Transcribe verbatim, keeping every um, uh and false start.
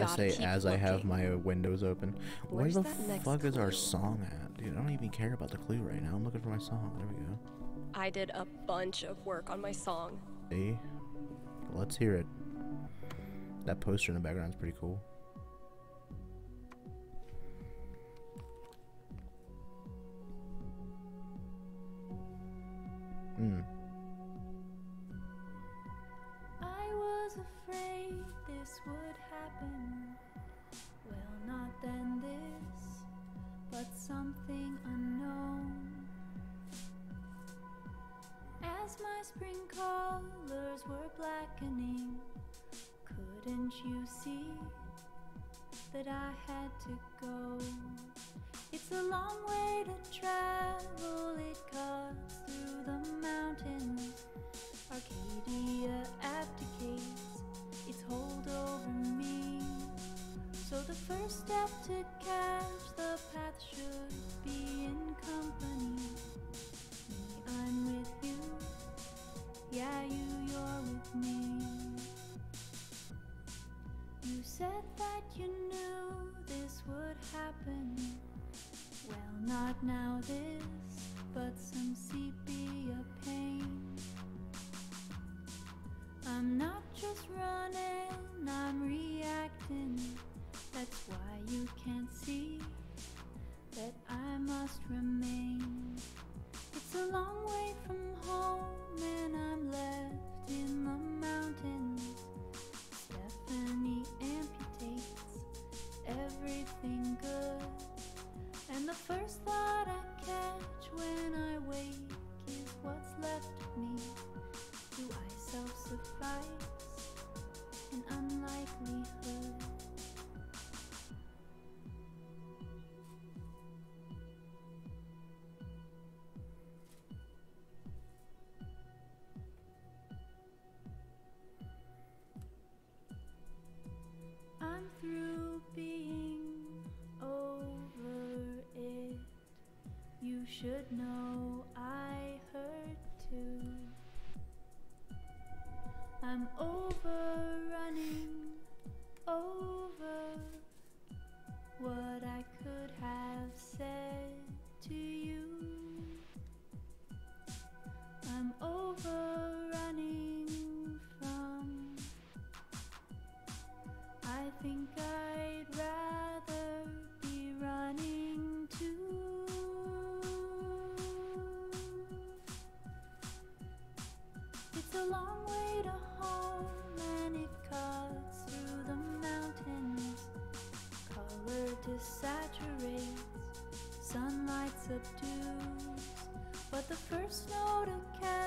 I gotta say keep as I have looking. my windows open. Where Where's the that next fuck is our clue? song at? Dude, I don't even care about the clue right now. I'm looking for my song. There we go. I did a bunch of work on my song. See? Let's hear it. That poster in the background is pretty cool. Hmm. I was afraid this would happen. Well, not then this, but something unknown. As my spring colors were blackening, couldn't you see that I had to go? It's a long way to travel, it cuts through the mountains. Arcadia abdicates its hold over me. So the first step to catch the path should be in company. Me, I'm with you. Yeah, you, you're with me. You said that you knew this would happen. Well, not now this, but some sepia pain. I'm not just running, I'm reacting. That's why you can't see that I must remain. It's a long way from home and I'm left in the mountains. Stephanie amputates everything good. And the first thought I catch when I wake is what's left of me. Do I self-suffice in unlikelihood? I'm through being over it. You should know I hurt too. I'm overrunning over what I could have said to you. I'm overrunning from. I think I'd rather be running too. It's a long way to home and it cuts through the mountains. Color desaturates, sunlight subdues, but the first snow to catch